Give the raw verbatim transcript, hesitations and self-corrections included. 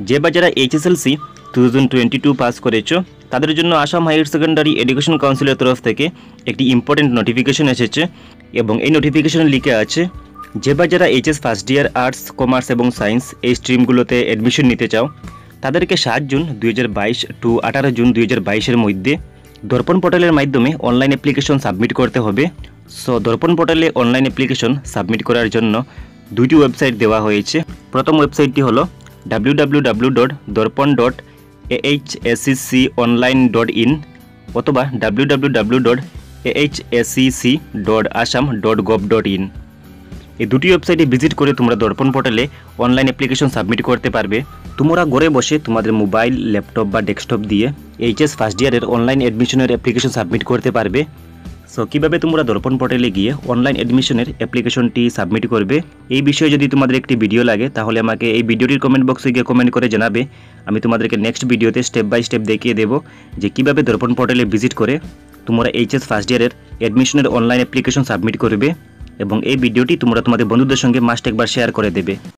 যে বা যারা HSLC two thousand twenty two pass করেছো তাদের জন্য আসাম হায়ার সেকেন্ডারি এডুকেশন কাউন্সিলের তরফ থেকে একটি ইম্পর্টেন্ট নোটিফিকেশন এসেছে এবং এই নোটিফিকেশনে লিখে আছে যে বা যারা HS first year arts, commerce এবং সায়েন্স এই স্ট্রিমগুলোতে অ্যাডমিশন নিতে চাও তাদেরকে সাত জুন দুই হাজার বাইশ টু আঠারো জুন দুই হাজার বাইশের মধ্যে দর্পণ পোর্টালের মাধ্যমে অনলাইন অ্যাপ্লিকেশন সাবমিট করতে হবে। সো দর্পণ পোর্টালে অনলাইন অ্যাপ্লিকেশন সাবমিট করার জন্য দুইটি ওয়েবসাইট দেওয়া হয়েছে। প্রথম ওয়েবসাইটটি হলো W W W dot Darpan dot A H S E C online dot in অথবা W W W dot A H S E C dot Assam dot gov dot in. এই দুটি ওয়েবসাইটে ভিজিট করে তোমরা দর্পণ পোর্টালে অনলাইন অ্যাপ্লিকেশন সাবমিট করতে পারবে। তোমরা ঘরে বসে তোমাদের মোবাইল, ল্যাপটপ বা ডেস্কটপ দিয়ে এইচএস ফার্স্ট ইয়ারের অনলাইন অ্যাডমিশনের অ্যাপ্লিকেশন সাবমিট করতে পারবে। সো কীভাবে তোমরা দর্পণ পোর্টালে গিয়ে অনলাইন অ্যাডমিশনের অ্যাপ্লিকেশনটি সাবমিট করবে এই বিষয়ে যদি তোমাদের একটি ভিডিও লাগে তাহলে আমাকে এই ভিডিওটির কমেন্ট বক্সে গিয়ে কমেন্ট করে জানাবে। আমি তোমাদেরকে নেক্সট ভিডিওতে স্টেপ বাই স্টেপ দেখিয়ে দেবো যে কীভাবে দর্পণ পোর্টালে ভিজিট করে তোমরা এইচএস ফার্স্ট ইয়ারের অ্যাডমিশনের অনলাইন অ্যাপ্লিকেশন সাবমিট করবে এবং এই ভিডিওটি তোমরা তোমাদের বন্ধুদের সঙ্গে মাস্ট একবার শেয়ার করে দেবে।